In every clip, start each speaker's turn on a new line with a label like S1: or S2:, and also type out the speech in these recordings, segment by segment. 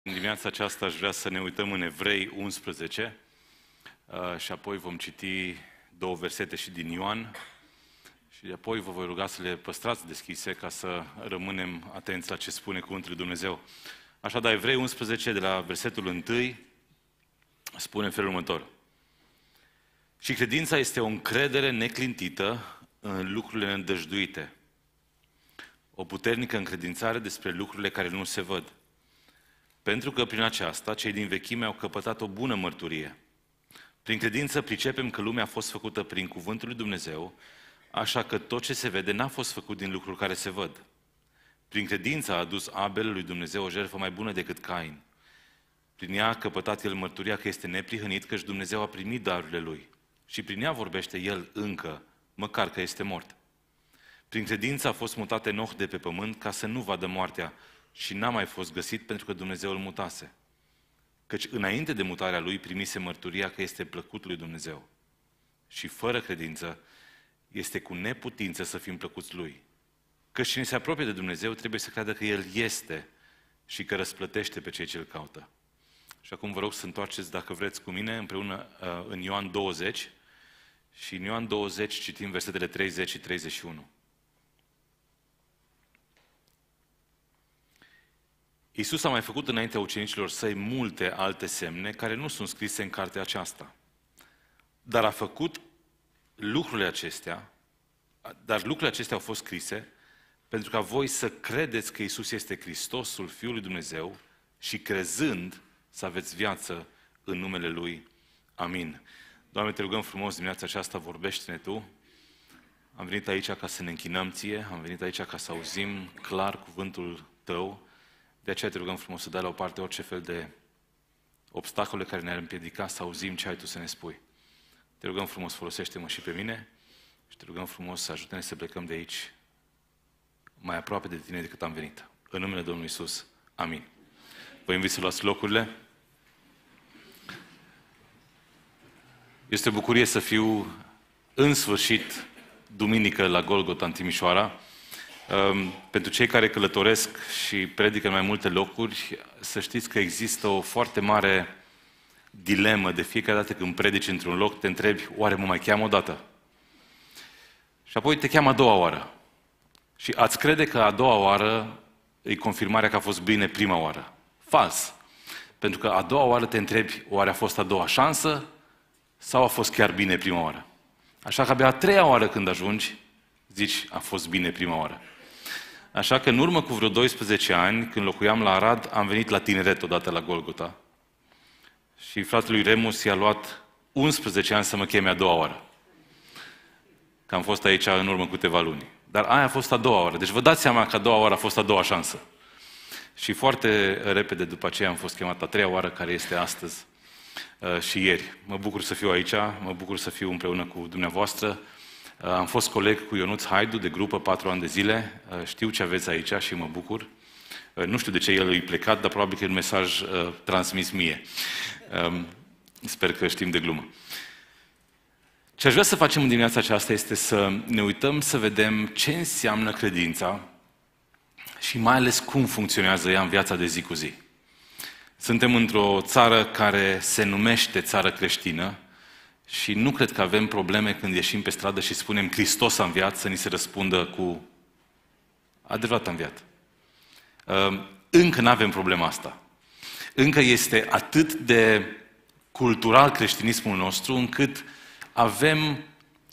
S1: În dimineața aceasta aș vrea să ne uităm în Evrei 11 și apoi vom citi două versete și din Ioan și apoi vă voi ruga să le păstrați deschise ca să rămânem atenți la ce spune Cuvântul lui Dumnezeu. Așadar, Evrei 11, de la versetul 1, spune în felul următor. Și credința este o încredere neclintită în lucrurile îndăjduite, o puternică încredințare despre lucrurile care nu se văd. Pentru că prin aceasta cei din vechime au căpătat o bună mărturie. Prin credință pricepem că lumea a fost făcută prin cuvântul lui Dumnezeu, așa că tot ce se vede n-a fost făcut din lucruri care se văd. Prin credință a adus Abel lui Dumnezeu o jertfă mai bună decât Cain. Prin ea a căpătat el mărturia că este neprihănit, căci Dumnezeu a primit darurile lui. Și prin ea vorbește el încă, măcar că este mort. Prin credință a fost mutat Enoch de pe pământ ca să nu vadă moartea, și n-a mai fost găsit pentru că Dumnezeu îl mutase. Căci înainte de mutarea lui primise mărturia că este plăcut lui Dumnezeu. Și fără credință este cu neputință să fim plăcuți lui. Căci cine se apropie de Dumnezeu trebuie să creadă că El este și că răsplătește pe cei ce îl caută. Și acum vă rog să întoarceți, dacă vreți, cu mine împreună în Ioan 20 și în Ioan 20 citim versetele 30 și 31. Iisus a mai făcut înaintea ucenicilor săi multe alte semne care nu sunt scrise în cartea aceasta. Dar lucrurile acestea au fost scrise pentru ca voi să credeți că Iisus este Hristosul, Fiul lui Dumnezeu, și crezând să aveți viață în numele Lui. Amin. Doamne, te rugăm frumos dimineața aceasta, vorbește-ne Tu. Am venit aici ca să ne închinăm Ție, am venit aici ca să auzim clar cuvântul Tău. De aceea te rugăm frumos să dai la o parte orice fel de obstacole care ne-ar împiedica să auzim ce ai Tu să ne spui. Te rugăm frumos, folosește-mă și pe mine și te rugăm frumos să ajute-ne să plecăm de aici mai aproape de Tine decât am venit. În numele Domnului Iisus. Amin. Vă invit să luați locurile. Este o bucurie să fiu în sfârșit duminică la Golgota în Timișoara. Pentru cei care călătoresc și predică în mai multe locuri, să știți că există o foarte mare dilemă. De fiecare dată când predici într-un loc, te întrebi, oare mă mai cheamă o dată? Și apoi te cheamă a doua oară. Și ați crede că a doua oară e confirmarea că a fost bine prima oară. Fals. Pentru că a doua oară te întrebi, oare a fost a doua șansă sau a fost chiar bine prima oară? Așa că abia a treia oară când ajungi, zici, a fost bine prima oară. Așa că în urmă cu vreo 12 ani, când locuiam la Arad, am venit la tineret odată la Golgota. Și fratelui Remus i-a luat 11 ani să mă cheme a doua oară. Că am fost aici în urmă cu câteva luni. Dar aia a fost a doua oară. Deci vă dați seama că a doua oară a fost a doua șansă. Și foarte repede după aceea am fost chemat a treia oară, care este astăzi și ieri. Mă bucur să fiu aici, mă bucur să fiu împreună cu dumneavoastră. Am fost coleg cu Ionuț Haidu de grupă 4 ani de zile. Știu ce aveți aici și mă bucur. Nu știu de ce el e plecat, dar probabil că e un mesaj transmis mie. Sper că știm de glumă. Ce aș vrea să facem în dimineața aceasta este să ne uităm să vedem ce înseamnă credința și mai ales cum funcționează ea în viața de zi cu zi. Suntem într-o țară care se numește țară creștină și nu cred că avem probleme când ieșim pe stradă și spunem Hristos a înviat să ni se răspundă cu adevărat a înviat. Încă nu avem problema asta. Încă este atât de cultural creștinismul nostru încât avem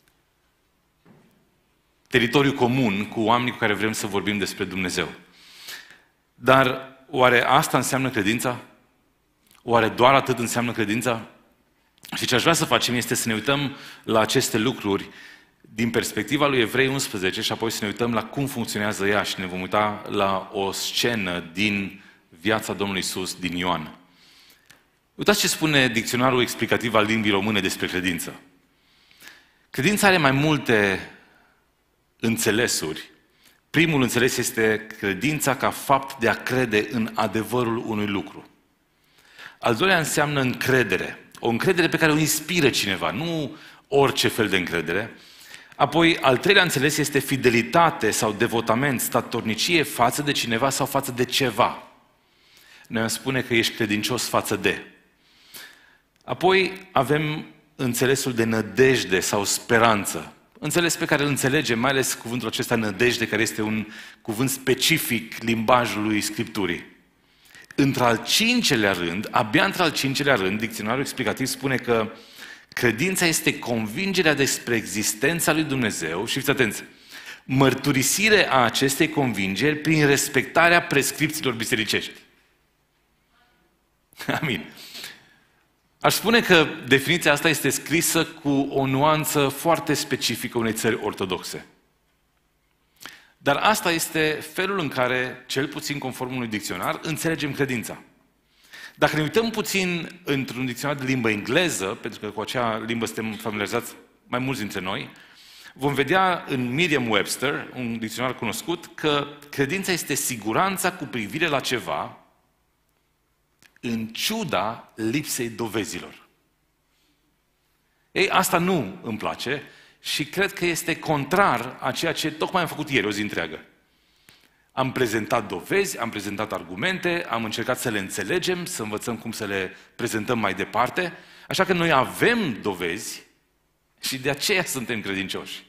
S1: teritoriu comun cu oamenii cu care vrem să vorbim despre Dumnezeu. Dar oare asta înseamnă credința? Oare doar atât înseamnă credința? Și ce aș vrea să facem este să ne uităm la aceste lucruri din perspectiva lui Evrei 11 și apoi să ne uităm la cum funcționează ea și ne vom uita la o scenă din viața Domnului Iisus, din Ioan. Uitați ce spune dicționarul explicativ al limbii române despre credință. Credința are mai multe înțelesuri. Primul înțeles este credința ca fapt de a crede în adevărul unui lucru. Al doilea înseamnă încredere. O încredere pe care o inspiră cineva, nu orice fel de încredere. Apoi, al treilea înțeles este fidelitate sau devotament, statornicie față de cineva sau față de ceva. Noi am spune că ești credincios față de. Apoi avem înțelesul de nădejde sau speranță. Înțeles pe care îl înțelegem, mai ales cuvântul acesta nădejde, care este un cuvânt specific limbajului Scripturii. Într-al cincelea rând, abia într-al cincelea rând, dicționarul explicativ spune că credința este convingerea despre existența lui Dumnezeu și fiți atenți, mărturisire a acestei convingeri prin respectarea prescripțiilor bisericești. Amin. Aș spune că definiția asta este scrisă cu o nuanță foarte specifică unei țări ortodoxe. Dar asta este felul în care, cel puțin conform unui dicționar, înțelegem credința. Dacă ne uităm puțin într-un dicționar de limbă engleză, pentru că cu acea limbă suntem familiarizați mai mulți dintre noi, vom vedea în Merriam-Webster, un dicționar cunoscut, că credința este siguranța cu privire la ceva în ciuda lipsei dovezilor. Ei, asta nu îmi place și cred că este contrar a ceea ce tocmai am făcut ieri, o zi întreagă. Am prezentat dovezi, am prezentat argumente, am încercat să le înțelegem, să învățăm cum să le prezentăm mai departe, așa că noi avem dovezi și de aceea suntem credincioși.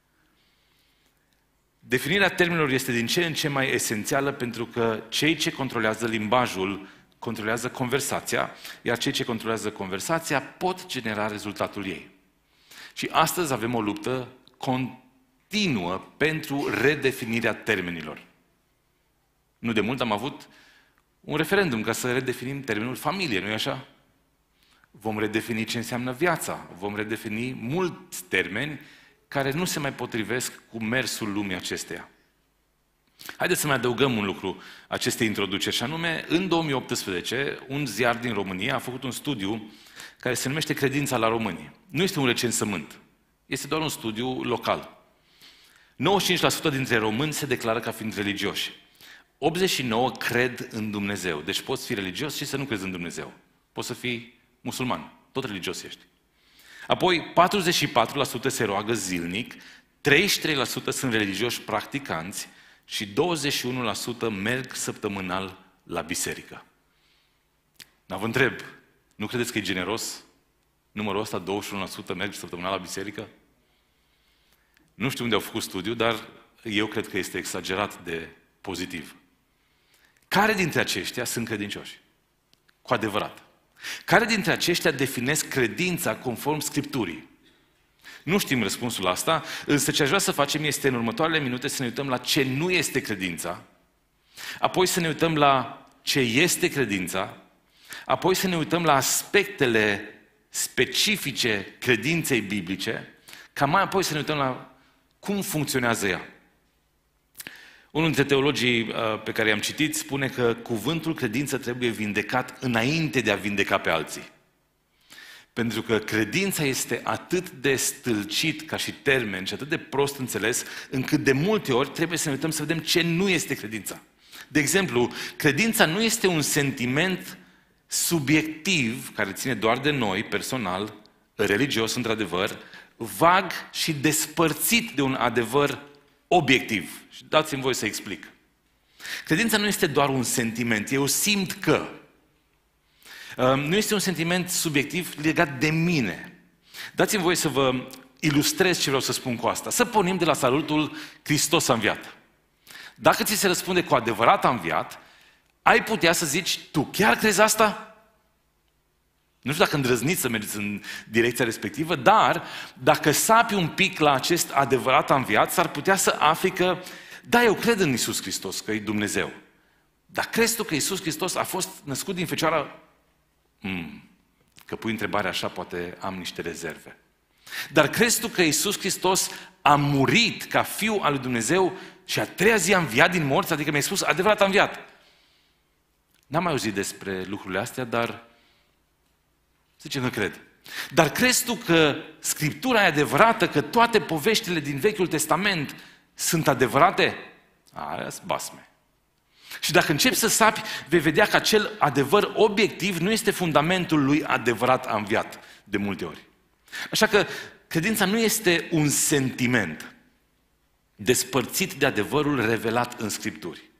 S1: Definirea termenilor este din ce în ce mai esențială pentru că cei ce controlează limbajul controlează conversația, iar cei ce controlează conversația pot genera rezultatul ei. Și astăzi avem o luptă continuă pentru redefinirea termenilor. Nu de mult am avut un referendum ca să redefinim termenul familie, nu-i așa? Vom redefini ce înseamnă viața, vom redefini mulți termeni care nu se mai potrivesc cu mersul lumii acesteia. Haideți să mai adăugăm un lucru acestei introduceri, și anume, în 2018, un ziar din România a făcut un studiu care se numește Credința la români. Nu este un recensământ, este doar un studiu local. 95% dintre români se declară ca fiind religioși. 89% cred în Dumnezeu. Deci poți fi religios și să nu crezi în Dumnezeu. Poți să fii musulman, tot religios ești. Apoi, 44% se roagă zilnic, 33% sunt religioși practicanți și 21% merg săptămânal la biserică. Dar vă întreb, nu credeți că e generos numărul ăsta, 21% merg săptămânal la biserică? Nu știu unde au făcut studiu, dar eu cred că este exagerat de pozitiv. Care dintre aceștia sunt credincioși? Cu adevărat. Care dintre aceștia definesc credința conform Scripturii? Nu știm răspunsul la asta, însă ce aș vrea să facem este în următoarele minute să ne uităm la ce nu este credința, apoi să ne uităm la ce este credința, apoi să ne uităm la aspectele specifice credinței biblice, ca mai apoi să ne uităm la cum funcționează ea. Unul dintre teologii pe care i-am citit spune că cuvântul credință trebuie vindecat înainte de a vindeca pe alții. Pentru că credința este atât de stâlcit ca și termen și atât de prost înțeles, încât de multe ori trebuie să ne uităm să vedem ce nu este credința. De exemplu, credința nu este un sentiment subiectiv, care ține doar de noi, personal, religios, într-adevăr, vag și despărțit de un adevăr obiectiv. Și dați-mi voie să explic. Credința nu este doar un sentiment, eu simt că. Nu este un sentiment subiectiv legat de mine. Dați-mi voie să vă ilustrez ce vreau să spun cu asta. Să pornim de la salutul Hristos a înviat. Dacă ți se răspunde cu adevărat a înviat, ai putea să zici, tu chiar crezi asta? Nu știu dacă îndrăzniți să mergeți în direcția respectivă, dar dacă sapi un pic la acest adevărat a înviat, s-ar putea să afli că, da, eu cred în Iisus Hristos, că e Dumnezeu. Dar crezi tu că Iisus Hristos a fost născut din fecioară? Că pui întrebarea așa, poate am niște rezerve. Dar crezi tu că Iisus Hristos a murit ca Fiul al lui Dumnezeu și a treia zi a înviat din morți? Adică mi-ai spus, adevărat a înviat. N-am mai auzit despre lucrurile astea, dar zice, nu cred. Dar crezi tu că Scriptura e adevărată, că toate poveștile din Vechiul Testament sunt adevărate? Aia-s basme. Și dacă începi să sapi, vei vedea că acel adevăr obiectiv nu este fundamentul lui adevărat a înviat, de multe ori. Așa că credința nu este un sentiment despărțit de adevărul revelat în Scripturi.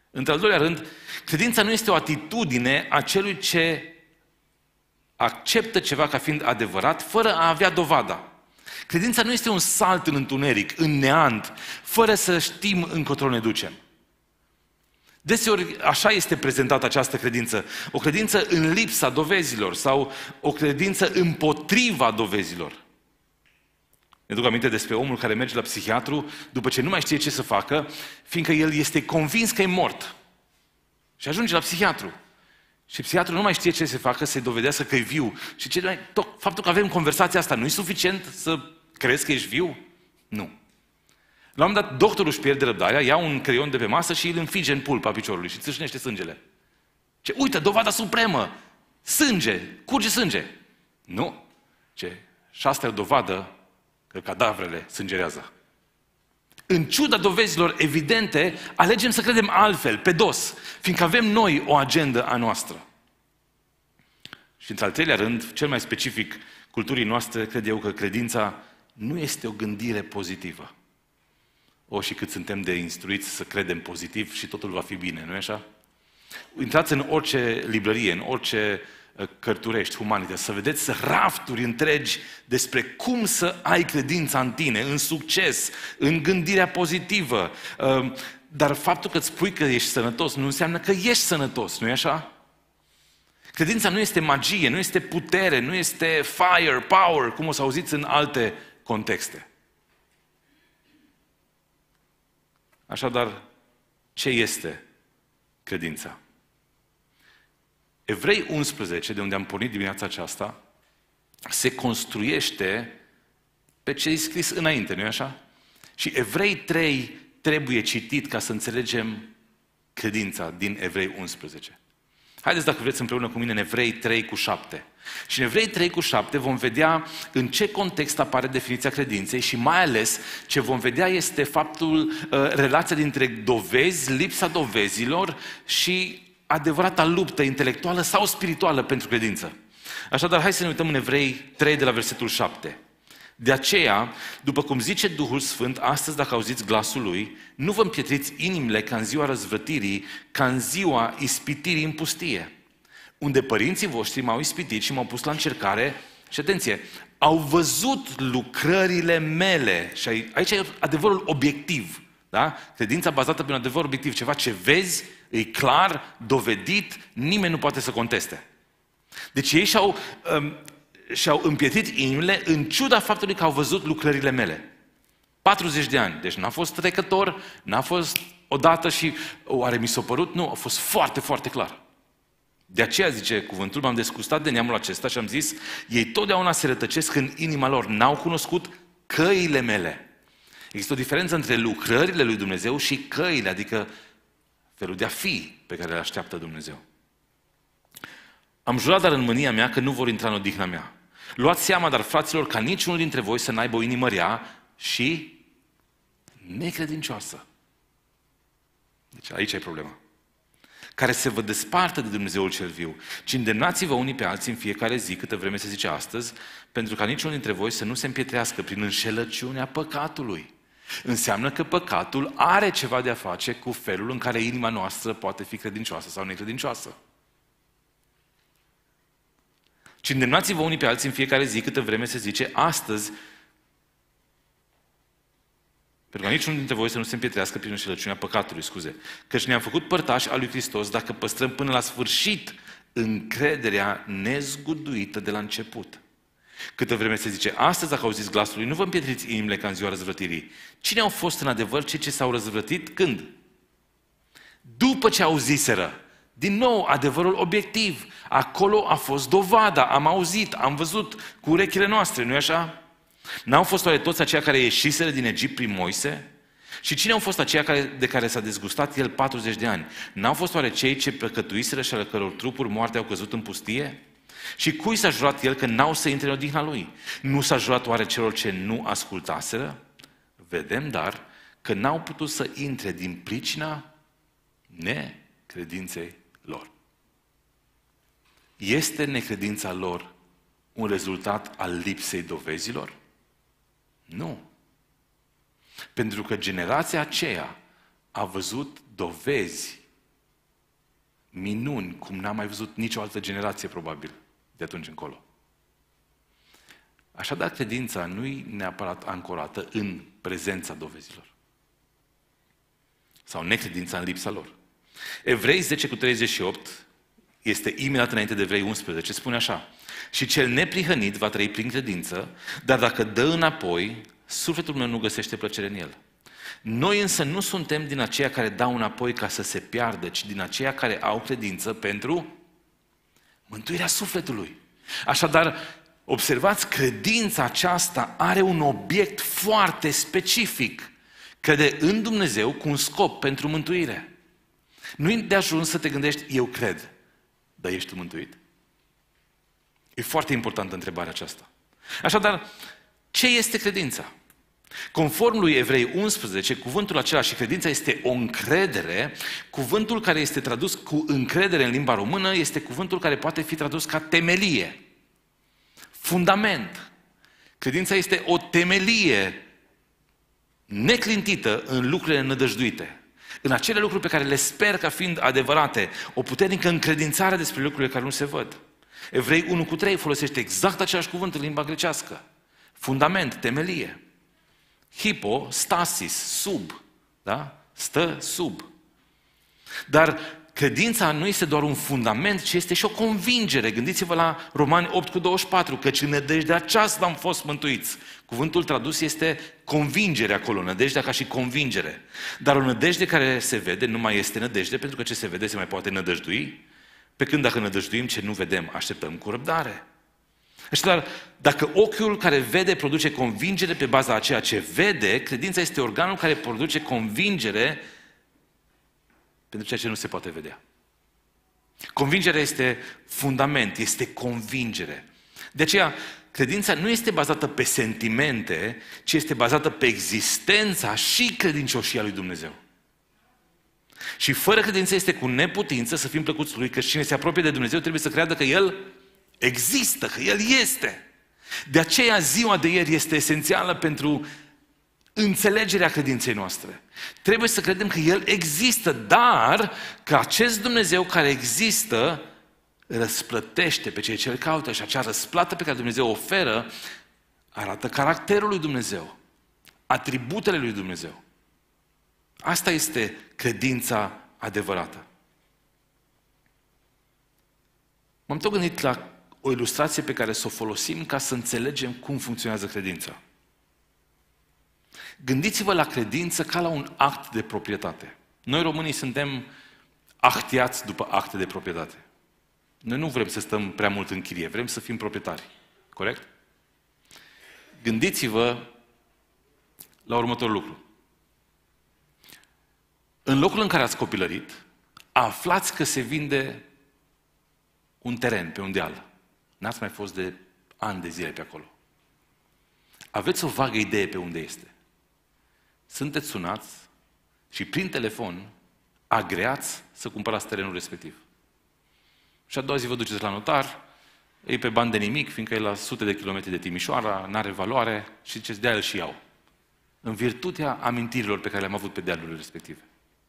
S1: Într-al doilea rând, credința nu este o atitudine a celui ce acceptă ceva ca fiind adevărat, fără a avea dovada. Credința nu este un salt în întuneric, în neant, fără să știm încotro ne ducem. Deseori așa este prezentată această credință. O credință în lipsa dovezilor sau o credință împotriva dovezilor. Ne duc aminte despre omul care merge la psihiatru după ce nu mai știe ce să facă, fiindcă el este convins că e mort. Și ajunge la psihiatru. Și psihiatrul nu mai știe ce să facă, să-i dovedească că e viu. Și faptul că avem conversația asta nu e suficient să crezi că ești viu? Nu. La un moment dat, doctorul își pierde răbdarea, ia un creion de pe masă și îl înfige în pulpa piciorului și țâșnește sângele. Ce? Uite, dovada supremă! Sânge! Curge sânge! Nu. Ce? Și asta e o dovadă că cadavrele sângerează. În ciuda dovezilor evidente, alegem să credem altfel, pe dos, fiindcă avem noi o agendă a noastră. Și într-al treilea rând, cel mai specific culturii noastre, cred eu că credința nu este o gândire pozitivă. Și cât suntem de instruiți să credem pozitiv și totul va fi bine, nu-i așa? Intrați în orice librărie, în orice cărturești, Humanitas, să vedeți rafturi întregi despre cum să ai credința în tine, în succes, în gândirea pozitivă. Dar faptul că îți spui că ești sănătos nu înseamnă că ești sănătos, nu-i așa? Credința nu este magie, nu este putere, nu este fire, power, cum o să auziți în alte contexte. Așadar, ce este credința? Evrei 11, de unde am pornit dimineața aceasta, se construiește pe ce e scris înainte, nu-i așa? Și Evrei 3 trebuie citit ca să înțelegem credința din Evrei 11. Haideți, dacă vreți, împreună cu mine în Evrei 3:7. Și în Evrei 3:7 vom vedea în ce context apare definiția credinței și mai ales ce vom vedea este faptul, relația dintre dovezi, lipsa dovezilor și adevărata luptă intelectuală sau spirituală pentru credință. Așadar, hai să ne uităm în Evrei 3 de la versetul 7. De aceea, după cum zice Duhul Sfânt, astăzi, dacă auziți glasul Lui, nu vă împietriți inimile ca în ziua răzvrătirii, ca în ziua ispitirii în pustie, unde părinții voștri m-au ispitit și m-au pus la încercare și, atenție, au văzut lucrările mele. Și aici e adevărul obiectiv, da? Credința bazată pe un adevăr obiectiv, ceva ce vezi, e clar, dovedit, nimeni nu poate să conteste. Deci ei și-au împietrit inimile în ciuda faptului că au văzut lucrările mele. 40 de ani. Deci n-a fost trecător, n-a fost odată și oare mi s-a părut? Nu, a fost foarte, foarte clar. De aceea, zice cuvântul, m-am desgustat de neamul acesta și am zis, ei totdeauna se rătăcesc în inima lor, n-au cunoscut căile mele. Există o diferență între lucrările lui Dumnezeu și căile, adică felul de a fi pe care le așteaptă Dumnezeu. Am jurat dar în mânia mea că nu vor intra în odihna mea. Luați seama, dar fraților, ca niciunul dintre voi să n-aibă o inimă rea și necredincioasă. Deci aici e problema. Care se vă despartă de Dumnezeul cel viu, ci îndemnați-vă unii pe alții în fiecare zi, câtă vreme se zice astăzi, pentru ca niciunul dintre voi să nu se împietrească prin înșelăciunea păcatului. Înseamnă că păcatul are ceva de a face cu felul în care inima noastră poate fi credincioasă sau necredincioasă. Ci îndemnați-vă unii pe alții în fiecare zi, câtă vreme se zice astăzi, pentru ca niciunul dintre voi să nu se împietrească prin înșelăciunea păcatului, căci ne-am făcut părtași al lui Hristos dacă păstrăm până la sfârșit încrederea nezguduită de la început. Câtă vreme se zice astăzi, dacă auziți glasul lui, nu vă împietriți inimile ca în ziua răzvrătirii. Cine au fost în adevăr cei ce s-au răzvrătit? Când? După ce auziseră. Din nou, adevărul obiectiv. Acolo a fost dovada, am auzit, am văzut cu urechile noastre, nu-i așa? N-au fost oare toți aceia care ieșiseră din Egipt prin Moise? Și cine au fost aceia de care s-a dezgustat el 40 de ani? N-au fost oare cei ce păcătuiseră și ale căror trupuri moarte au căzut în pustie? Și cui s-a jurat el că n-au să intre în odihna lui? Nu s-a jurat oare celor ce nu ascultaseră? Vedem, dar, că n-au putut să intre din pricina necredinței lor. Este necredința lor un rezultat al lipsei dovezilor? Nu. Pentru că generația aceea a văzut dovezi minuni cum n-a mai văzut nicio altă generație, probabil, de atunci încolo. Așadar, credința nu e neapărat ancorată în prezența dovezilor. Sau necredința în lipsa lor. Evrei 10:38 este imediat înainte de Evrei 11, spune așa: și cel neprihănit va trăi prin credință, dar dacă dă înapoi, sufletul meu nu găsește plăcere în el. Noi însă nu suntem din aceia care dau înapoi ca să se piardă, ci din aceia care au credință pentru mântuirea sufletului. Așadar, observați, credința aceasta are un obiect foarte specific. Crede în Dumnezeu cu un scop pentru mântuire. Nu e de ajuns să te gândești, eu cred, dar ești tu mântuit? E foarte importantă întrebarea aceasta. Așadar, ce este credința? Conform lui Evrei 11, cuvântul acela și credința este o încredere. Cuvântul care este tradus cu încredere în limba română este cuvântul care poate fi tradus ca temelie, fundament. Credința este o temelie neclintită în lucrurile nădăjduite, în acele lucruri pe care le sper ca fiind adevărate, o puternică încredințare despre lucrurile care nu se văd. Evrei 1:3 folosește exact același cuvânt în limba grecească. Fundament, temelie. Hipostasis, sub. Da? Stă sub. Dar credința nu este doar un fundament, ci este și o convingere. Gândiți-vă la Romani 8:24, căci în nădejdea aceasta am fost mântuiți. Cuvântul tradus este convingere acolo, nădejdea ca și convingere. Dar o nădejde care se vede nu mai este nădejde, pentru că ce se vede se mai poate nădăjdui, pe când dacă nădăjduim ce nu vedem, așteptăm cu răbdare. Așadar, dacă ochiul care vede produce convingere pe baza a ceea ce vede, credința este organul care produce convingere pentru ceea ce nu se poate vedea. Convingerea este fundament, este convingere. De aceea, credința nu este bazată pe sentimente, ci este bazată pe existența și credincioșia lui Dumnezeu. Și fără credință este cu neputință să fim plăcuți lui, că cine se apropie de Dumnezeu trebuie să creadă că El există, că El este. De aceea ziua de ieri este esențială pentru înțelegerea credinței noastre. Trebuie să credem că El există, dar că acest Dumnezeu care există răsplătește pe cei ce îl caută și acea răsplată pe care Dumnezeu o oferă arată caracterul lui Dumnezeu, atributele lui Dumnezeu. Asta este credința adevărată. M-am tot gândit la o ilustrație pe care să o folosim ca să înțelegem cum funcționează credința. Gândiți-vă la credință ca la un act de proprietate. Noi românii suntem actiați după acte de proprietate. Noi nu vrem să stăm prea mult în chirie, vrem să fim proprietari. Corect? Gândiți-vă la următorul lucru. În locul în care ați copilărit, aflați că se vinde un teren pe un deal. N-ați mai fost de ani de zile pe acolo. Aveți o vagă idee pe unde este. Sunteți sunați și prin telefon agreați să cumpărați terenul respectiv. Și a doua zi vă duceți la notar, e pe bani de nimic, fiindcă e la sute de kilometri de Timișoara, n-are valoare și ziceți, de-aia îl și iau. În virtutea amintirilor pe care le-am avut pe dealurile respective.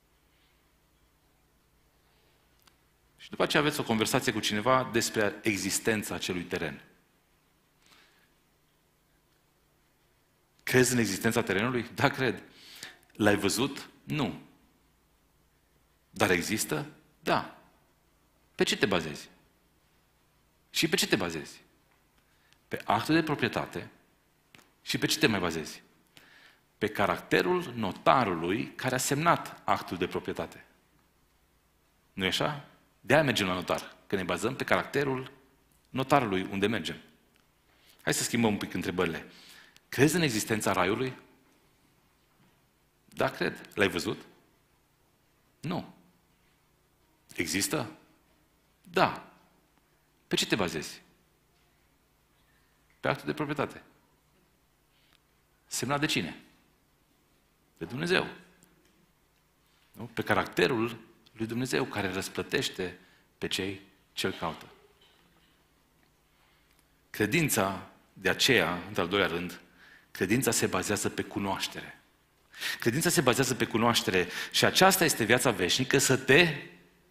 S1: Și după aceea aveți o conversație cu cineva despre existența acelui teren. Crezi în existența terenului? Da, cred. L-ai văzut? Nu. Dar există? Da. Pe ce te bazezi? Și pe ce te bazezi? Pe actul de proprietate și pe ce te mai bazezi? Pe caracterul notarului care a semnat actul de proprietate. Nu e așa? De-aia mergem la notar, că ne bazăm pe caracterul notarului unde mergem. Hai să schimbăm un pic întrebările. Crezi în existența raiului? Da, cred. L-ai văzut? Nu. Există? Da. Pe ce te bazezi? Pe actul de proprietate. Semnat de cine? De Dumnezeu. Nu? Pe caracterul lui Dumnezeu care răsplătește pe cei ce îl caută. Credința, de aceea, într-al doilea rând, credința se bazează pe cunoaștere. Credința se bazează pe cunoaștere și aceasta este viața veșnică, să te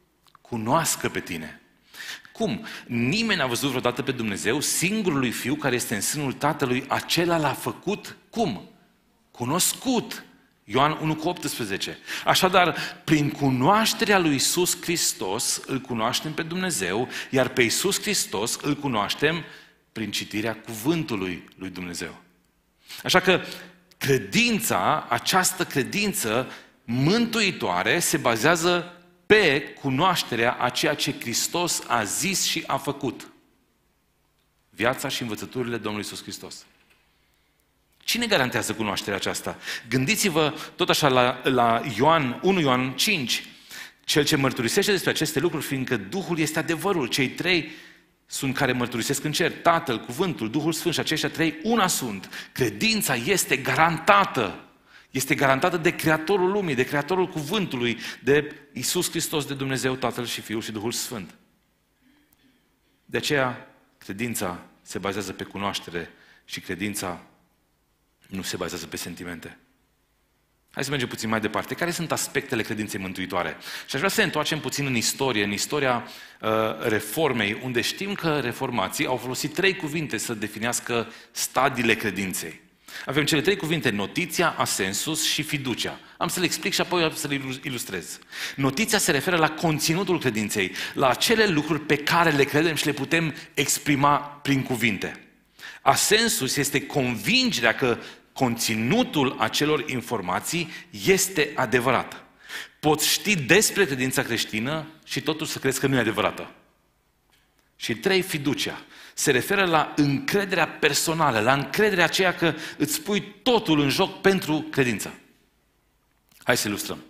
S1: cunoască pe tine. Cum? Nimeni n-a văzut vreodată pe Dumnezeu, singurului Fiu care este în sânul Tatălui, acela l-a făcut, cum? Cunoscut. Ioan 1,18. Așadar, prin cunoașterea lui Iisus Hristos îl cunoaștem pe Dumnezeu, iar pe Iisus Hristos îl cunoaștem prin citirea cuvântului lui Dumnezeu. Așa că această credință mântuitoare se bazează pe cunoașterea a ceea ce Hristos a zis și a făcut. Viața și învățăturile Domnului Iisus Hristos. Cine garantează cunoașterea aceasta? Gândiți-vă tot așa la 1 Ioan 5, cel ce mărturisește despre aceste lucruri, fiindcă Duhul este adevărul. Cei trei sunt care mărturisesc în cer, Tatăl, Cuvântul, Duhul Sfânt, și aceștia trei una sunt. Credința este garantată. Este garantată de Creatorul lumii, de Creatorul Cuvântului, de Iisus Hristos, de Dumnezeu Tatăl și Fiul și Duhul Sfânt. De aceea, credința se bazează pe cunoaștere și credința nu se bazează pe sentimente. Hai să mergem puțin mai departe. Care sunt aspectele credinței mântuitoare? Și aș vrea să ne întoarcem puțin în istoria reformei, unde știm că reformații au folosit 3 cuvinte să definească stadiile credinței. Avem cele 3 cuvinte: notiția, asensus și fiducia. Am să le explic și apoi să le ilustrez. Notiția se referă la conținutul credinței, la acele lucruri pe care le credem și le putem exprima prin cuvinte. Asensus este convingerea că conținutul acelor informații este adevărat. Poți ști despre credința creștină și totuși să crezi că nu e adevărată. Și 3, fiducia. Se referă la încrederea personală, la încrederea aceea că îți pui totul în joc pentru credință. Hai să ilustrăm.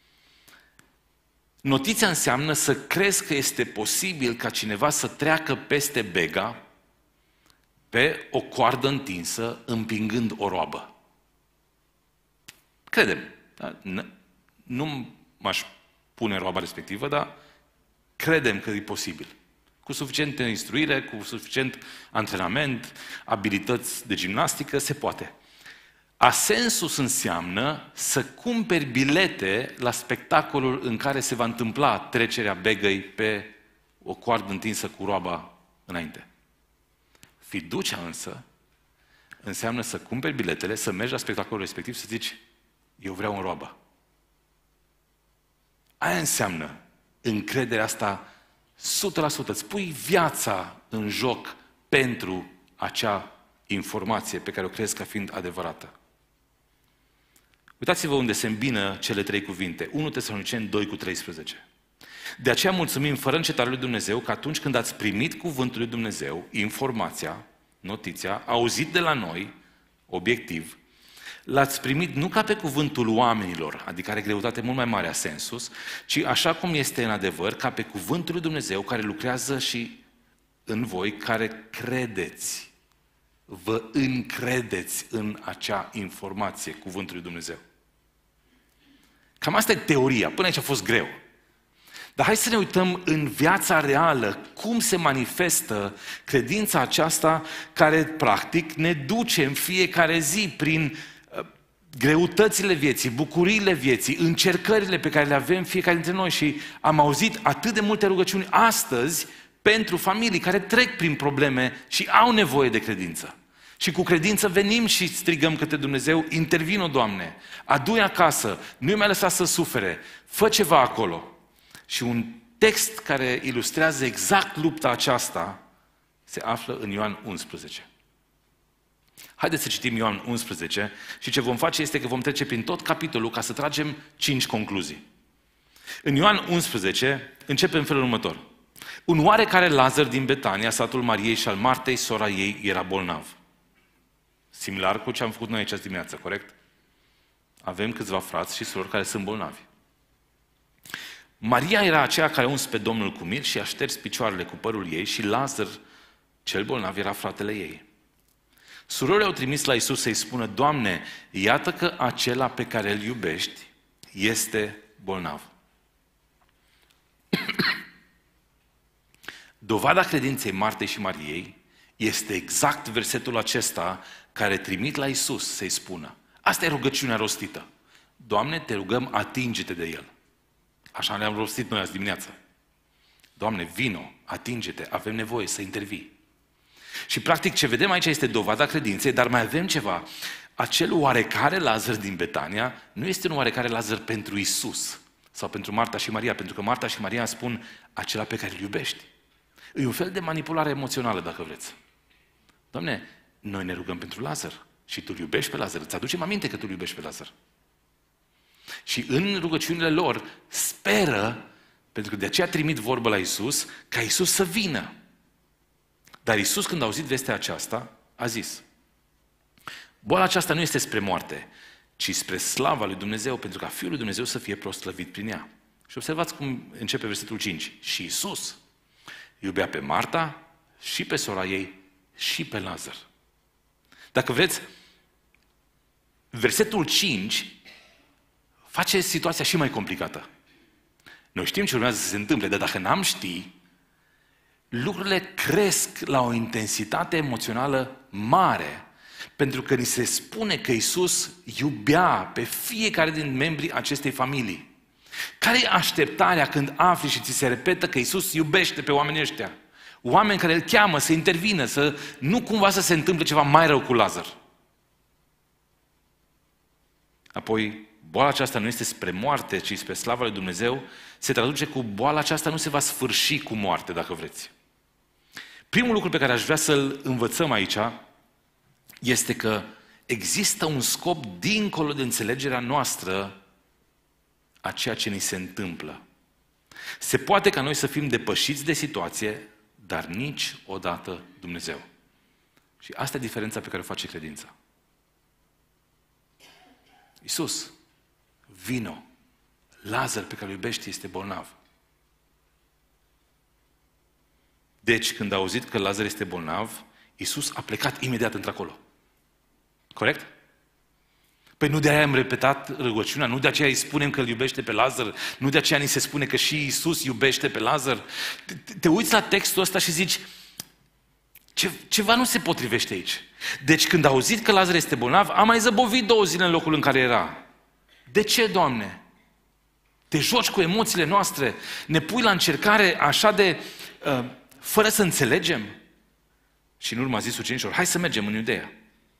S1: Notiția înseamnă să crezi că este posibil ca cineva să treacă peste bega pe o coardă întinsă, împingând o roabă. Credem. Da? Nu m-aș pune în roaba respectivă, dar credem că e posibil. Cu suficientă instruire, cu suficient antrenament, abilități de gimnastică, se poate. Asensus înseamnă să cumperi bilete la spectacolul în care se va întâmpla trecerea begăi pe o coardă întinsă cu roaba înainte. Fiducia însă înseamnă să cumperi biletele, să mergi la spectacolul respectiv, să zici: eu vreau în roabă. Aia înseamnă încrederea asta 100%. Îți pui viața în joc pentru acea informație pe care o crezi ca fiind adevărată. Uitați-vă unde se îmbină cele 3 cuvinte. 1 Tesaloniceni 2,13. De aceea mulțumim fără încetare lui Dumnezeu că atunci când ați primit cuvântul lui Dumnezeu, informația, notiția, auzit de la noi, obiectiv, l-ați primit nu ca pe cuvântul oamenilor, adică are greutate mult mai mare a sensus, ci așa cum este în adevăr, ca pe cuvântul lui Dumnezeu care lucrează și în voi, care credeți. Vă încredeți în acea informație, cuvântul lui Dumnezeu. Cam asta e teoria. Până aici a fost greu. Dar hai să ne uităm în viața reală cum se manifestă credința aceasta care practic ne duce în fiecare zi prin greutățile vieții, bucuriile vieții, încercările pe care le avem fiecare dintre noi. Și am auzit atât de multe rugăciuni astăzi pentru familii care trec prin probleme și au nevoie de credință. Și cu credință venim și strigăm către Dumnezeu: intervino, Doamne, adu-i acasă, nu mi-a lăsat să sufere, fă ceva acolo. Și un text care ilustrează exact lupta aceasta se află în Ioan 11. Haideți să citim Ioan 11 și ce vom face este că vom trece prin tot capitolul ca să tragem 5 concluzii. În Ioan 11 începe în felul următor. Un oarecare Lazar din Betania, satul Mariei și al Martei, sora ei, era bolnav. Similar cu ce am făcut noi această dimineață, corect? Avem câțiva frați și surori care sunt bolnavi. Maria era aceea care a uns pe Domnul cu mir și a șters picioarele cu părul ei și Lazar, cel bolnav, era fratele ei. Surorile au trimis la Iisus să-i spună: Doamne, iată că acela pe care îl iubești este bolnav. Dovada credinței Martei și Mariei este exact versetul acesta care trimit la Iisus să-i spună. Asta e rugăciunea rostită. Doamne, te rugăm, atinge-te de el. Așa le-am rostit noi azi dimineață. Doamne, vino, atinge-te, avem nevoie să intervii. Și practic ce vedem aici este dovada credinței, dar mai avem ceva. Acel oarecare Lazar din Betania nu este un oarecare Lazar pentru Isus sau pentru Marta și Maria, pentru că Marta și Maria spun acela pe care îl iubești. E un fel de manipulare emoțională, dacă vreți. Doamne, noi ne rugăm pentru Lazar și tu îl iubești pe Lazar. Îți aducem aminte că tu îl iubești pe Lazar. Și în rugăciunile lor speră, pentru că de aceea trimit vorbă la Isus, ca Isus să vină. Dar Isus, când a auzit vestea aceasta, a zis: boala aceasta nu este spre moarte, ci spre slava lui Dumnezeu, pentru ca Fiul lui Dumnezeu să fie proslăvit prin ea. Și observați cum începe versetul 5. Și Isus iubea pe Marta și pe sora ei și pe Lazar. Dacă vreți, versetul 5 face situația și mai complicată. Noi știm ce urmează să se întâmple, dar dacă n-am ști, lucrurile cresc la o intensitate emoțională mare, pentru că ni se spune că Iisus iubea pe fiecare din membrii acestei familii. Care e așteptarea când afli și ți se repetă că Iisus iubește pe oamenii ăștia? Oameni care îl cheamă să intervină, să nu cumva să se întâmple ceva mai rău cu Lazar. Apoi, boala aceasta nu este spre moarte, ci spre slava lui Dumnezeu, se traduce cu boala aceasta nu se va sfârși cu moarte, dacă vreți. Primul lucru pe care aș vrea să-l învățăm aici este că există un scop dincolo de înțelegerea noastră a ceea ce ni se întâmplă. Se poate ca noi să fim depășiți de situație, dar niciodată Dumnezeu. Și asta e diferența pe care o face credința. Iisus, vino, Lazar pe care îl iubești este bolnav. Deci, când a auzit că Lazar este bolnav, Iisus a plecat imediat într-acolo. Corect? Păi nu de aia am repetat rugăciunea, nu de aceea îi spunem că îl iubește pe Lazar, nu de aceea ni se spune că și Iisus iubește pe Lazar. Te uiți la textul ăsta și zici, ceva nu se potrivește aici. Deci când a auzit că Lazar este bolnav, a mai zăbovit 2 zile în locul în care era. De ce, Doamne? Te joci cu emoțiile noastre, ne pui la încercare așa de, fără să înțelegem. Și în urmă a zis ucenicilor, hai să mergem în Iudeea.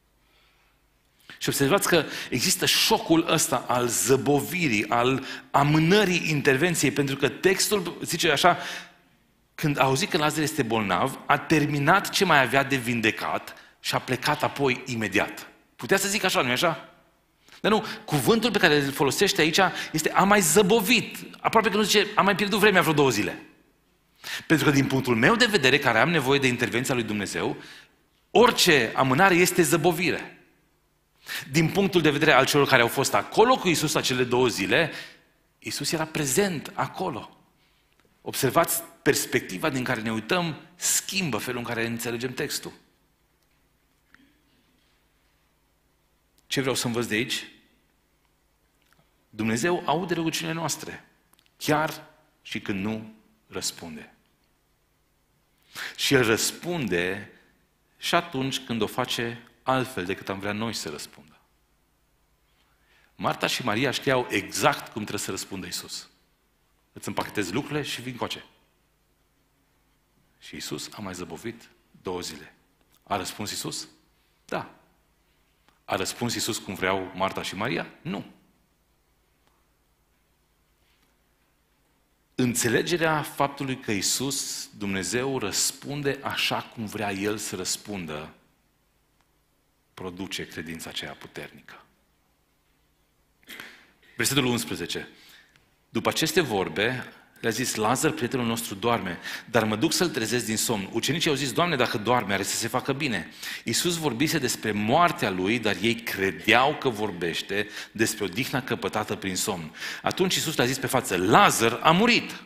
S1: Și observați că există șocul ăsta al zăbovirii, al amânării intervenției, pentru că textul zice așa, când a auzit că Lazar este bolnav, a terminat ce mai avea de vindecat și a plecat apoi imediat. Putea să zic așa, nu-i așa? Dar nu, cuvântul pe care îl folosește aici este a mai zăbovit. Aproape că nu zice, a mai pierdut vremea vreo 2 zile. Pentru că din punctul meu de vedere, care am nevoie de intervenția lui Dumnezeu, orice amânare este zăbovire. Din punctul de vedere al celor care au fost acolo cu Iisus acele 2 zile, Iisus era prezent acolo. Observați, perspectiva din care ne uităm schimbă felul în care înțelegem textul. Ce vreau să învăț de aici? Dumnezeu aude rugăciunile noastre, chiar și când nu răspunde. Și El răspunde și atunci când o face altfel decât am vrea noi să răspundă. Marta și Maria știau exact cum trebuie să răspundă Iisus. Îți împachetezi lucrurile și vin coace. Și Iisus a mai zăbovit 2 zile. A răspuns Iisus? Da. A răspuns Iisus cum vreau Marta și Maria? Nu. Înțelegerea faptului că Iisus, Dumnezeu, răspunde așa cum vrea El să răspundă, produce credința aceea puternică. Versetul 11. După aceste vorbe, le-a zis, Lazar, prietenul nostru, doarme, dar mă duc să-l trezesc din somn. Ucenicii au zis, Doamne, dacă doarme, are să se facă bine. Iisus vorbise despre moartea lui, dar ei credeau că vorbește despre odihna căpătată prin somn. Atunci Iisus le-a zis pe față, Lazar a murit.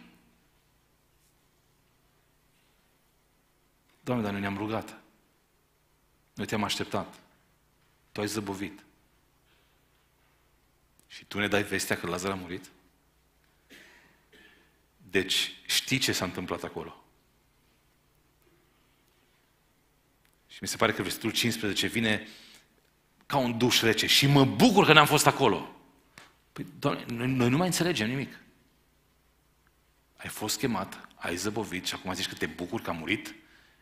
S1: Doamne, dar noi ne-am rugat. Noi te-am așteptat. Tu ai zăbovit. Și tu ne dai vestea că Lazar a murit? Deci știi ce s-a întâmplat acolo. Și mi se pare că versetul 15 vine ca un duș rece. Și mă bucur că n-am fost acolo. Păi, Doamne, noi nu mai înțelegem nimic. Ai fost chemat, ai zăbovit și acum zici că te bucuri că a murit?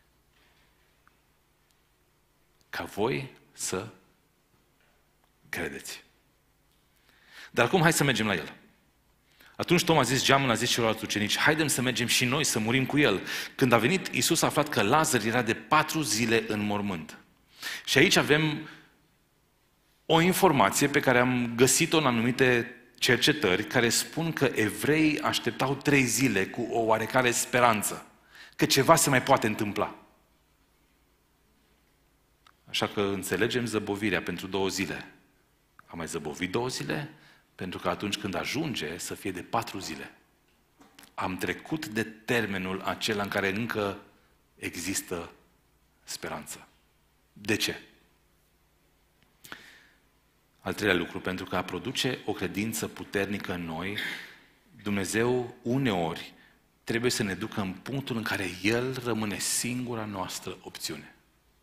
S1: Ca voi să credeți. Dar acum hai să mergem la el. Atunci Toma a zis, geamăn a zis celorlalți ucenici, haidem să mergem și noi să murim cu el. Când a venit, Iisus a aflat că Lazar era de 4 zile în mormânt. Și aici avem o informație pe care am găsit-o în anumite cercetări care spun că evreii așteptau 3 zile cu o oarecare speranță că ceva se mai poate întâmpla. Așa că înțelegem zăbovirea pentru 2 zile. Am mai zăbovit 2 zile pentru că atunci când ajunge să fie de 4 zile. Am trecut de termenul acela în care încă există speranță. De ce? Al treilea lucru, pentru că a produce o credință puternică în noi, Dumnezeu uneori trebuie să ne ducă în punctul în care El rămâne singura noastră opțiune.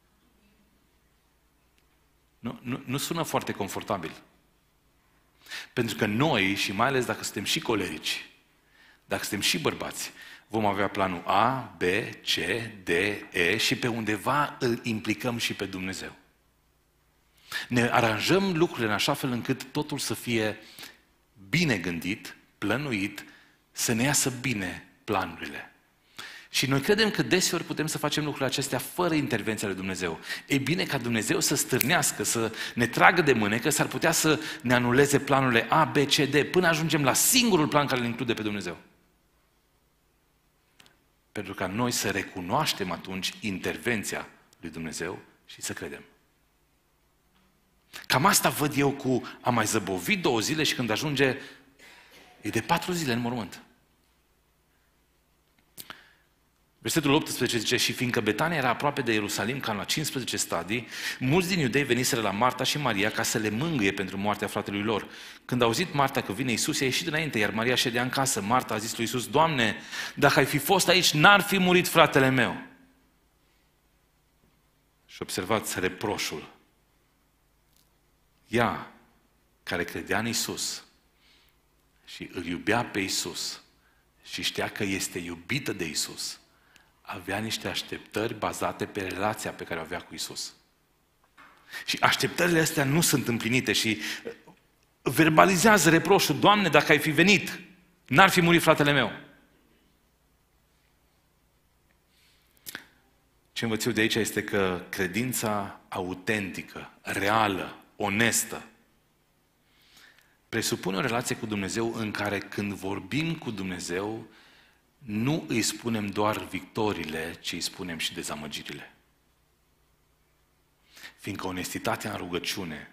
S1: Nu sună foarte confortabil. Pentru că noi, și mai ales dacă suntem și colerici, dacă suntem și bărbați, vom avea planul A, B, C, D, E și pe undeva îl implicăm și pe Dumnezeu. Ne aranjăm lucrurile în așa fel încât totul să fie bine gândit, plănuit, să ne iasă bine planurile. Și noi credem că deseori putem să facem lucrurile acestea fără intervenția lui Dumnezeu. E bine ca Dumnezeu să stârnească, să ne tragă de mânecă, s-ar putea să ne anuleze planurile A, B, C, D, până ajungem la singurul plan care îl include pe Dumnezeu. Pentru ca noi să recunoaștem atunci intervenția lui Dumnezeu și să credem. Cam asta văd eu cu a mai zăbovit 2 zile și când ajunge, e de 4 zile în mormânt. Versetul 18 zice, și fiindcă Betania era aproape de Ierusalim, cam la 15 stadii, mulți din iudei veniseră la Marta și Maria ca să le mângâie pentru moartea fratelui lor. Când a auzit Marta că vine Iisus, a ieșit înainte, iar Maria ședea în casă. Marta a zis lui Iisus, Doamne, dacă ai fi fost aici, n-ar fi murit fratele meu. Și observați reproșul. Ea, care credea în Iisus și îl iubea pe Iisus și știa că este iubită de Iisus, avea niște așteptări bazate pe relația pe care o avea cu Iisus. Și așteptările astea nu sunt împlinite și verbalizează reproșul, Doamne, dacă ai fi venit, n-ar fi murit fratele meu. Ce învăț eu de aici este că credința autentică, reală, onestă, presupune o relație cu Dumnezeu în care când vorbim cu Dumnezeu, nu îi spunem doar victoriile, ci îi spunem și dezamăgirile. Fiindcă onestitatea în rugăciune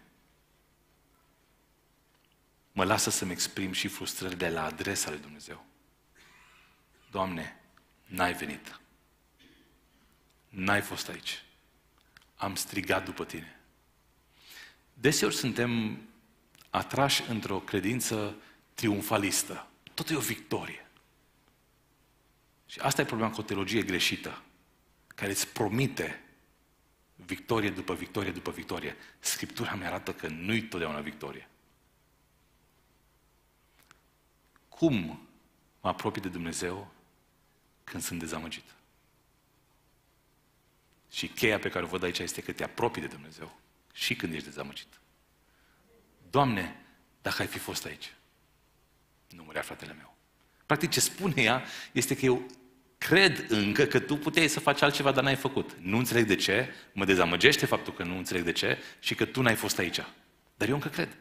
S1: mă lasă să-mi exprim și frustrările la adresa lui Dumnezeu. Doamne, n-ai venit. N-ai fost aici. Am strigat după Tine. Deseori suntem atrași într-o credință triumfalistă. Tot e o victorie. Și asta e problema cu o teologie greșită, care îți promite victorie după victorie după victorie. Scriptura mi arată că nu-i totdeauna victorie. Cum mă apropii de Dumnezeu când sunt dezamăgit? Și cheia pe care o văd aici este că te apropii de Dumnezeu și când ești dezamăgit. Doamne, dacă ai fi fost aici, nu murea fratele meu. Practic ce spune ea este că eu cred încă că tu puteai să faci altceva, dar n-ai făcut. Nu înțeleg de ce, mă dezamăgește faptul că nu înțeleg de ce și că tu n-ai fost aici. Dar eu încă cred.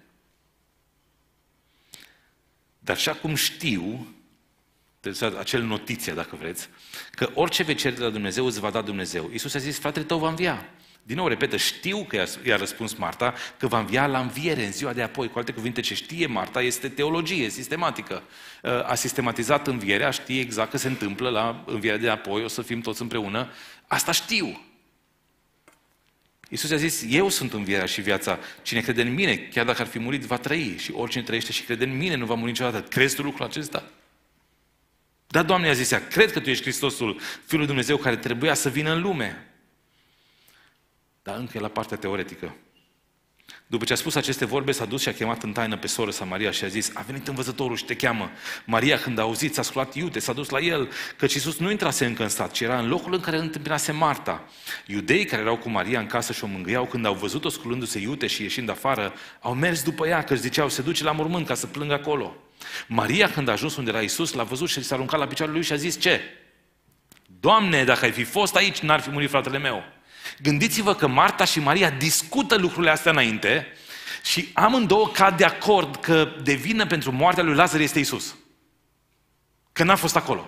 S1: Dar și acum știu, acel notiție, dacă vreți, că orice vei cere de la Dumnezeu îți va da Dumnezeu. Iisus a zis, fratele tău va învia. Din nou, repetă, știu că i-a răspuns Marta că va învia la înviere în ziua de apoi. Cu alte cuvinte, ce știe Marta este teologie sistematică. A sistematizat învierea, știe exact că se întâmplă la învierea de apoi, o să fim toți împreună. Asta știu. Iisus a zis, eu sunt învierea și viața. Cine crede în mine, chiar dacă ar fi murit, va trăi. Și oricine trăiește și crede în mine, nu va muri niciodată. Crezi tu lucrul acesta? Da, Doamne, a zis ea, cred că Tu ești Hristosul, Fiul lui Dumnezeu, care trebuia să vină în lume. Dar încă e la partea teoretică. După ce a spus aceste vorbe, s-a dus și a chemat în taină pe soră sa Maria și a zis: a venit învățătorul și te cheamă. Maria, când a auzit, s-a sculat iute, s-a dus la el, căci Iisus nu intrase încă în sat, ci era în locul în care îl întâmpinase Marta. Iudeii care erau cu Maria în casă și o mângâiau, când au văzut-o sculându-se iute și ieșind afară, au mers după ea, că ziceau: se duce la mormânt ca să plângă acolo. Maria, când a ajuns unde era Iisus, l-a văzut și s-a aruncat la picioarele lui și a zis: ce? Doamne, dacă ai fi fost aici, n-ar fi murit fratele meu. Gândiți-vă că Marta și Maria discută lucrurile astea înainte și amândouă cad de acord că de vină pentru moartea lui Lazar este Iisus. Că n-a fost acolo.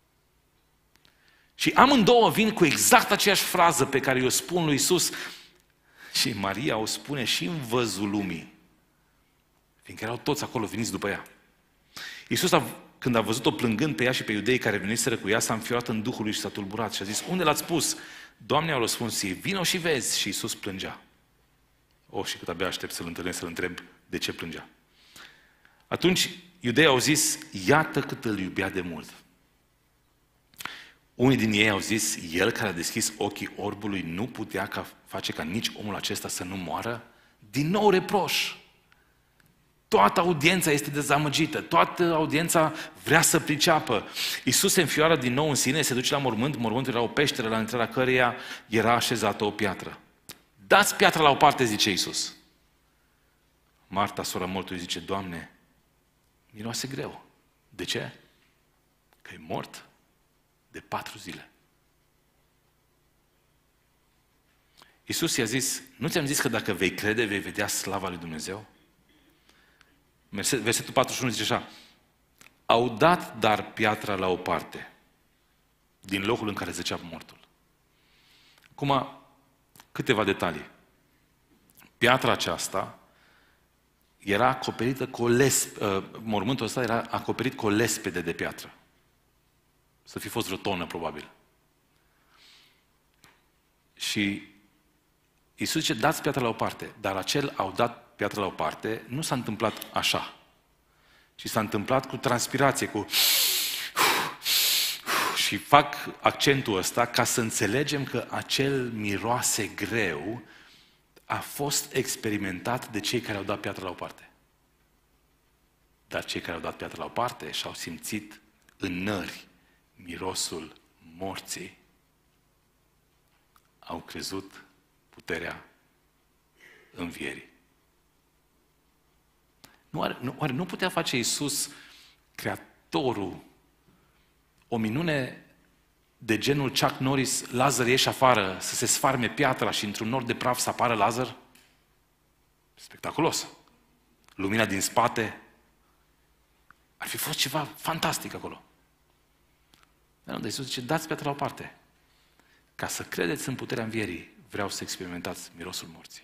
S1: Și amândouă vin cu exact aceeași frază pe care o spun lui Iisus și Maria o spune și în văzul lumii. Fiindcă erau toți acolo veniți după ea. Iisus, când a văzut-o plângând pe ea și pe iudeii care veniseră cu ea, s-a înfiorat în Duhul lui și s-a tulburat și a zis: unde l-ați pus? Doamne, au răspuns ei: vino și vezi. Și Iisus plângea. Și cât abia aștept să-l întâlnesc, să-l întreb de ce plângea. Atunci iudeii au zis: iată cât îl iubea de mult. Unii din ei au zis: el care a deschis ochii orbului nu putea face ca nici omul acesta să nu moară? Din nou reproș. Toată audiența este dezamăgită, toată audiența vrea să priceapă. Iisus se înfioară din nou în sine, se duce la mormânt, mormântul era o peșteră la intrarea căreia era așezată o piatră. Dați piatra la o parte, zice Iisus. Marta, sora mortului, zice: Doamne, miroase greu. De ce? Că e mort de 4 zile. Iisus i-a zis: nu ți-am zis că dacă vei crede, vei vedea slava lui Dumnezeu? Versetul 41 zice așa: au dat dar piatra la o parte din locul în care zăcea mortul. Acum, câteva detalii. Piatra aceasta era acoperită cu o mormântul ăsta era acoperit cu o lespede de piatră. Să fi fost vreo tonă, probabil. Și Iisus zice: dați piatra la o parte. Dar acel au dat piatra la o parte nu s-a întâmplat așa, ci s-a întâmplat cu transpirație, cu... Și fac accentul ăsta ca să înțelegem că acel miroase greu a fost experimentat de cei care au dat piatra la o parte. Dar cei care au dat piatra la o parte și-au simțit în nări mirosul morții, au crezut puterea învierii. Oare nu putea face Iisus, Creatorul, o minune de genul Chuck Norris: Lazar ieși afară, să se sfarme piatra și într-un nor de praf să apară Lazar? Spectaculos! Lumina din spate. Ar fi fost ceva fantastic acolo. Dar Iisus zice: dați piatra la o parte. Ca să credeți în puterea învierii, vreau să experimentați mirosul morții.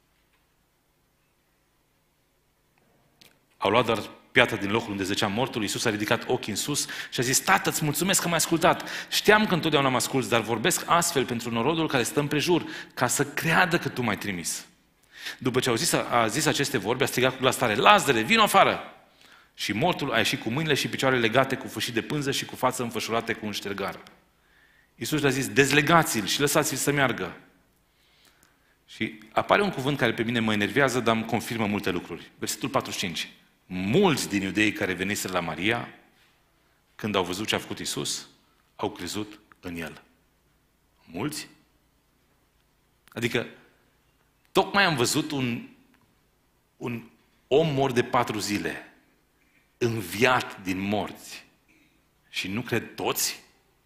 S1: Au luat dar piatra din locul unde zăcea mortul. Iisus a ridicat ochii în sus și a zis: Tată, îți mulțumesc că m-ai ascultat. Știam că întotdeauna mă asculți, dar vorbesc astfel pentru norodul care stă împrejur, ca să creadă că tu m-ai trimis. După ce a zis aceste vorbe, a strigat cu glas tare: Lazare, vino afară! Și mortul a ieșit cu mâinile și picioarele legate cu fâșii de pânză și cu față înfășurate cu un ștergar. Iisus le-a zis: dezlegați-l și lăsați-l să meargă. Și apare un cuvânt care pe mine mă enervează, dar îmi confirmă multe lucruri. Versetul 45. Mulți din iudeii care veniseră la Maria, când au văzut ce a făcut Iisus, au crezut în El. Mulți? Adică, tocmai am văzut un om mort de 4 zile, înviat din morți. Și nu cred toți?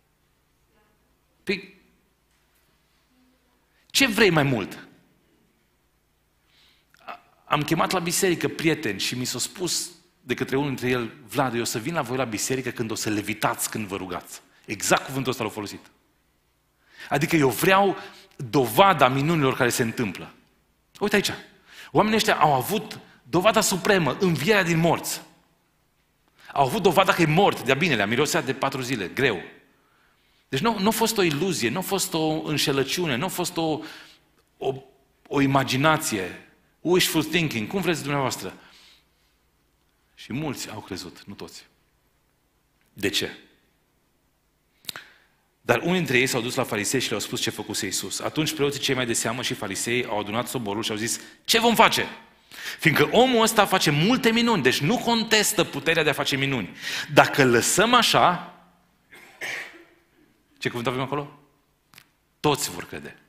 S1: Păi, ce vrei mai mult? Am chemat la biserică prieteni și mi s-a spus de către unul dintre el: Vlad, eu o să vin la voi la biserică când o să levitați când vă rugați. Exact cuvântul ăsta l-a folosit. Adică eu vreau dovada minunilor care se întâmplă. Uite aici. Oamenii ăștia au avut dovada supremă, învierea din morți. Au avut dovada că e mort, de-a binele, a miroseat de 4 zile, greu. Deci nu a fost o iluzie, nu a fost o înșelăciune, nu a fost o imaginație, wishful thinking, cum vreți dumneavoastră. Și mulți au crezut, nu toți. De ce? Dar unii dintre ei s-au dus la farisei și le-au spus ce făcuse Iisus. Atunci preoții cei mai de seamă și farisei au adunat soborul și au zis, ce vom face? Fiindcă omul ăsta face multe minuni, deci nu contestă puterea de a face minuni. Dacă lăsăm așa, ce cuvânt avem acolo? Toți vor crede.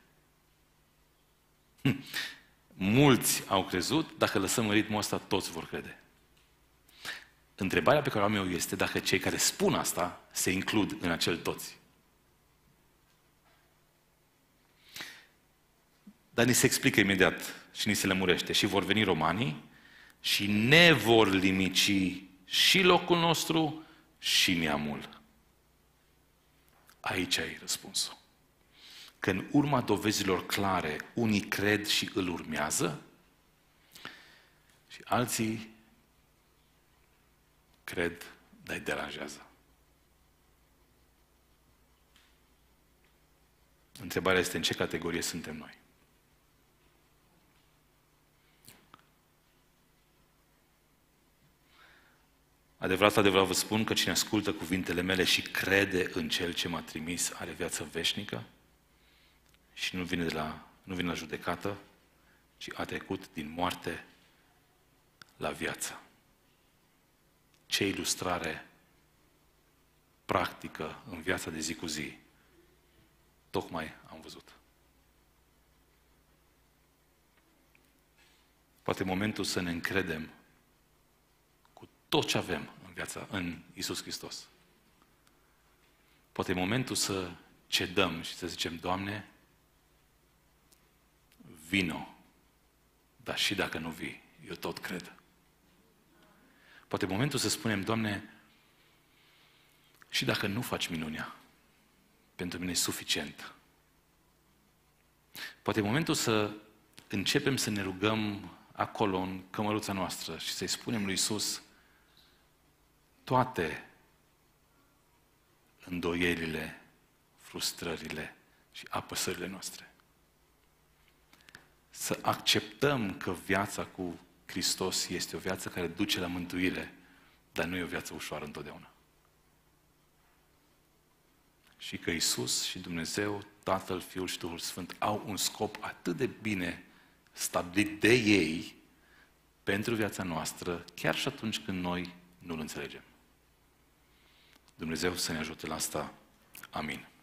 S1: Mulți au crezut, dacă lăsăm în ritmul ăsta, toți vor crede. Întrebarea pe care o am eu este dacă cei care spun asta se includ în acel toți. Dar ni se explică imediat și ni se lămurește. Și vor veni romanii și ne vor limici și locul nostru și neamul. Aici ai răspunsul. Că în urma dovezilor clare, unii cred și îl urmează și alții cred, dar îi deranjează. Întrebarea este în ce categorie suntem noi. Adevărat vă spun că cine ascultă cuvintele mele și crede în Cel ce m-a trimis are viață veșnică și nu vine la judecată, ci a trecut din moarte la viață. Ce ilustrare practică în viața de zi cu zi tocmai am văzut. Poate momentul să ne încredem cu tot ce avem în viața, în Iisus Hristos. Poate momentul să cedăm și să zicem, Doamne, vino, dar și dacă nu vii, eu tot cred. Poate momentul să spunem, Doamne, și dacă nu faci minunea, pentru mine e suficient. Poate momentul să începem să ne rugăm acolo, în cămăruța noastră, și să-i spunem lui Iisus toate îndoielile, frustrările și apăsările noastre. Să acceptăm că viața cu Hristos este o viață care duce la mântuire, dar nu e o viață ușoară întotdeauna. Și că Iisus și Dumnezeu, Tatăl, Fiul și Duhul Sfânt au un scop atât de bine stabilit de ei pentru viața noastră, chiar și atunci când noi nu-L înțelegem. Dumnezeu să ne ajute la asta. Amin.